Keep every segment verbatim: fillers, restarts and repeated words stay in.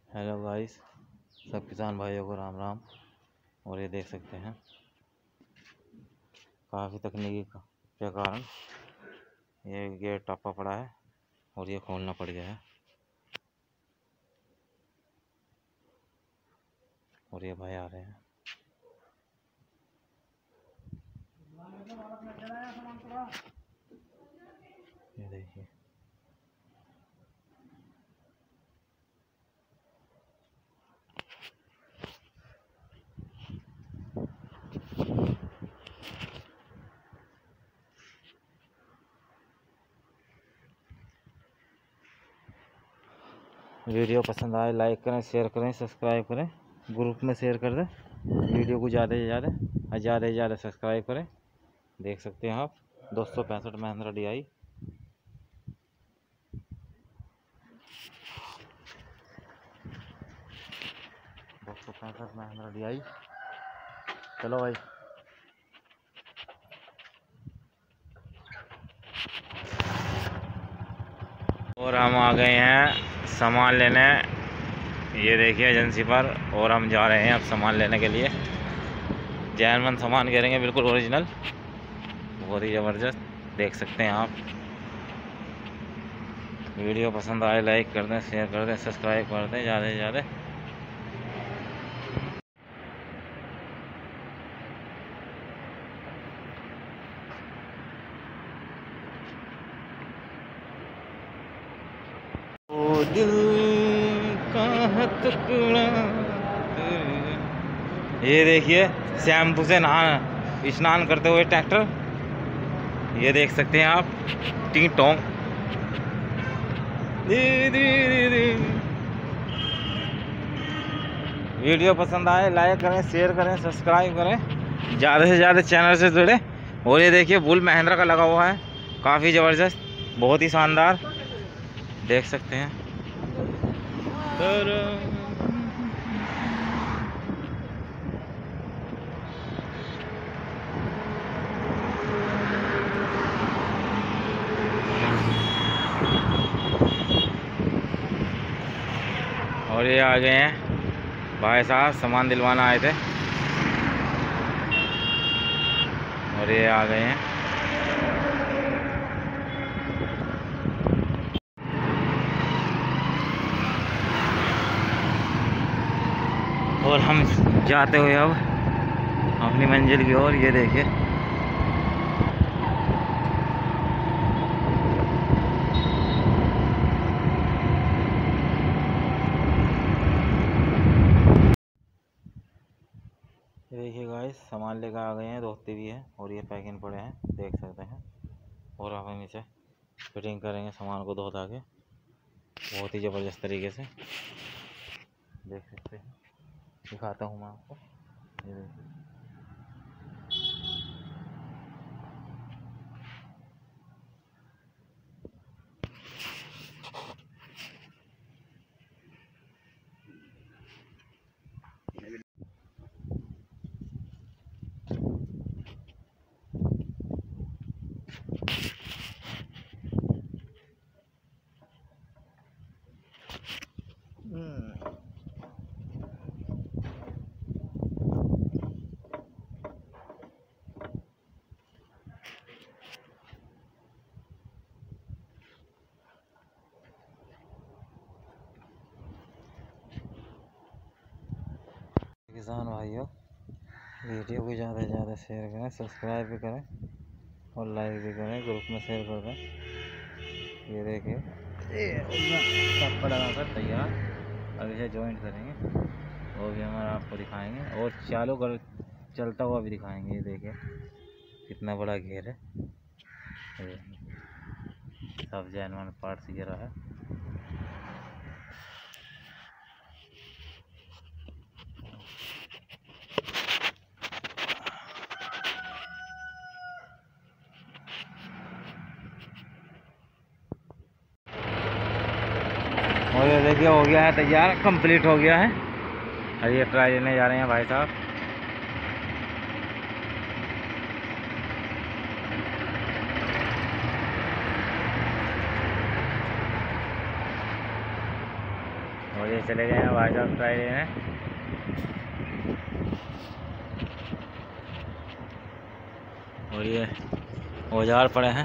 Hello guys, सब किसान भाइयों को राम राम। और ये देख सकते हैं काफ़ी तकनीकी के कारण ये गेट टप्पा पड़ा है और ये खोलना पड़ गया है। और ये भाई आ रहे हैं। ये देखिए, वीडियो पसंद आए लाइक करें, शेयर करें, सब्सक्राइब करें, ग्रुप में शेयर कर दें वीडियो को ज़्यादा से ज़्यादा ज़्यादा से ज़्यादा सब्सक्राइब करें। देख सकते हैं आप दो सौ पैंसठ महिंद्रा डी आई। दो सौ पैंसठ महिंद्रा डी आई। चलो भाई, और हम आ गए हैं सामान लेने। ये देखिए एजेंसी पर, और हम जा रहे हैं अब सामान लेने के लिए। जैनवन सामान करेंगे, बिल्कुल ओरिजिनल, बहुत ही ज़बरदस्त। देख सकते हैं आप। वीडियो पसंद आए लाइक कर दें, शेयर कर दें, सब्सक्राइब कर दें ज़्यादा से ज़्यादा। ओ दिल का टुकड़ा। ये देखिए शैम्पू से नहा स्नान करते हुए ट्रैक्टर। ये देख सकते हैं आप, टी टोंग। वीडियो पसंद आए लाइक करें, शेयर करें, सब्सक्राइब करें, ज़्यादा से ज़्यादा चैनल से जुड़े। और ये देखिए बुल महिंद्रा का लगा हुआ है, काफ़ी ज़बरदस्त, बहुत ही शानदार। देख सकते हैं। और ये आ गए हैं भाई साहब, सामान दिलवाना आए थे और ये आ गए हैं। और हम जाते हुए अब अपनी मंजिल की ओर। ये देखिए देखिए गाइस, सामान लेकर आ गए हैं, धोती भी है और ये पैकिंग पड़े हैं, देख सकते हैं। और हम नीचे फिटिंग करेंगे सामान को धो धा के, बहुत ही ज़बरदस्त तरीके से। देख सकते हैं, दिखाता हूँ मैं आपको। ये देखिए, किसान भाइयों, वीडियो को ज़्यादा से ज़्यादा शेयर करें, सब्सक्राइब भी करें और लाइक भी करें, ग्रुप में शेयर कर दें। ये देखिए सब लगा कर तैयार, अब इसे जॉइंट करेंगे, वो भी हमारा आपको दिखाएंगे और चालू कर चलता हुआ भी दिखाएंगे। ये देखिए कितना बड़ा घेर है, सब जैनवन पार्ट्स गिरा है। और ये देखिए हो गया है तैयार, कंप्लीट हो गया है। और ये ट्राई लेने जा रहे हैं भाई साहब। और ये चले गए हैं भाई साहब फ्राइडे में। और ये औजार पड़े हैं।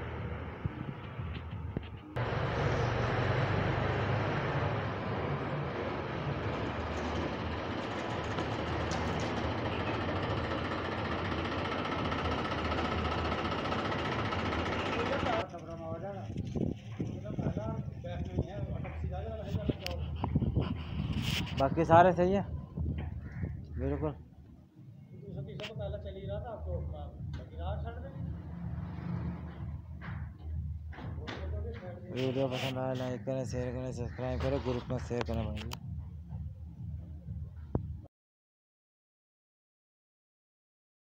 बाकी सारे सही है बिल्कुल। वीडियो पसंद आया लाइक करें, शेयर करें, सब्सक्राइब करें, ग्रुप में शेयर करें भाई।